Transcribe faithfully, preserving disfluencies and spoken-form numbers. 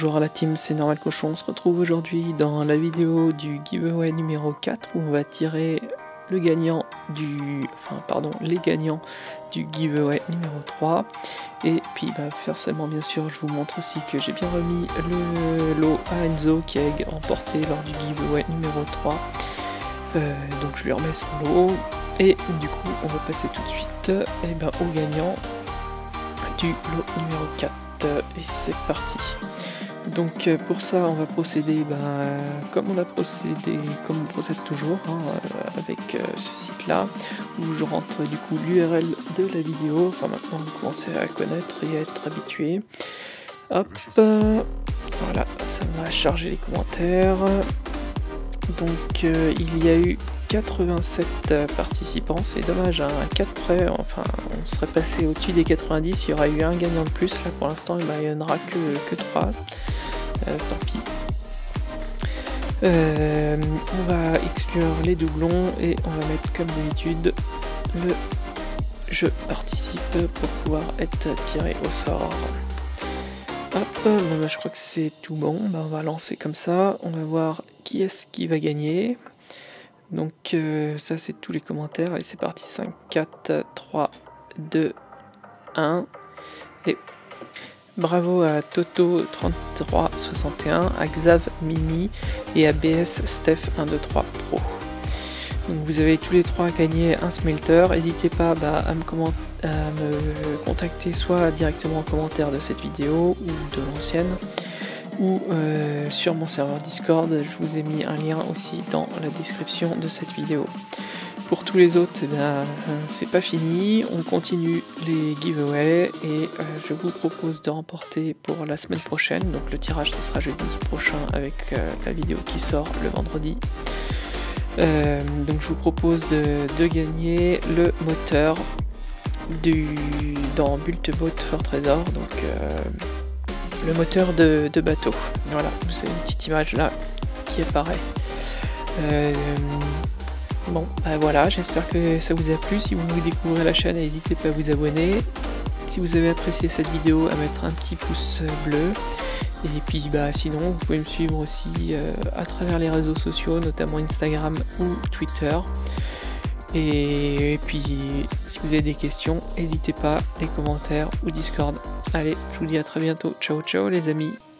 bonjour à la team, c'est Normal Cochon. On se retrouve aujourd'hui dans la vidéo du giveaway numéro quatre où on va tirer le gagnant du... Enfin, pardon, les gagnants du giveaway numéro trois. Et puis, bah, forcément, bien sûr, je vous montre aussi que j'ai bien remis le lot à Enzo qui a remporté lors du giveaway numéro trois. Euh, donc, je lui remets son lot. Et du coup, on va passer tout de suite eh ben, au gagnant du lot numéro quatre. Et c'est parti. Donc pour ça on va procéder bah, comme on a procédé, comme on procède toujours hein, avec euh, ce site là où je rentre du coup l'U R L de la vidéo. Enfin maintenant vous commencez à connaître et à être habitué. Hop, euh, voilà, ça va charger les commentaires. Donc euh, il y a eu quatre-vingt-sept participants, c'est dommage, hein, à quatre près, enfin on serait passé au-dessus des quatre-vingt-dix, il y aura eu un gagnant de plus, là pour l'instant eh ben, il n'y en aura que, que trois, euh, tant pis. Euh, on va exclure les doublons et on va mettre comme d'habitude le je participe pour pouvoir être tiré au sort. Hop, bon, bah, je crois que c'est tout bon, bah, on va lancer comme ça, on va voir qui est-ce qui va gagner. Donc euh, ça c'est tous les commentaires, et c'est parti, cinq, quatre, trois, deux, un, et bravo à Toto trente-trois soixante et un, à Xav Mini et à B S Steph un deux trois Pro. Donc vous avez tous les trois gagné un smelter, n'hésitez pas bah, à, me à me contacter soit directement en commentaire de cette vidéo ou de l'ancienne, ou euh, sur mon serveur Discord. Je vous ai mis un lien aussi dans la description de cette vidéo. Pour tous les autres, eh ben, c'est pas fini, on continue les giveaways et euh, je vous propose de remporter pour la semaine prochaine, donc le tirage ce sera jeudi prochain avec euh, la vidéo qui sort le vendredi. Euh, donc je vous propose de, de gagner le moteur du dans Bulteboat Fort Trésor, donc euh, le moteur de, de bateau. Voilà, vous avez une petite image là qui apparaît. Euh, bon, bah voilà, j'espère que ça vous a plu. Si vous découvrez la chaîne, n'hésitez pas à vous abonner. Si vous avez apprécié cette vidéo, à mettre un petit pouce bleu. Et puis bah sinon, vous pouvez me suivre aussi euh, à travers les réseaux sociaux, notamment Instagram ou Twitter. Et, et puis, si vous avez des questions, n'hésitez pas, les commentaires ou Discord. Allez, je vous dis à très bientôt. Ciao, ciao les amis.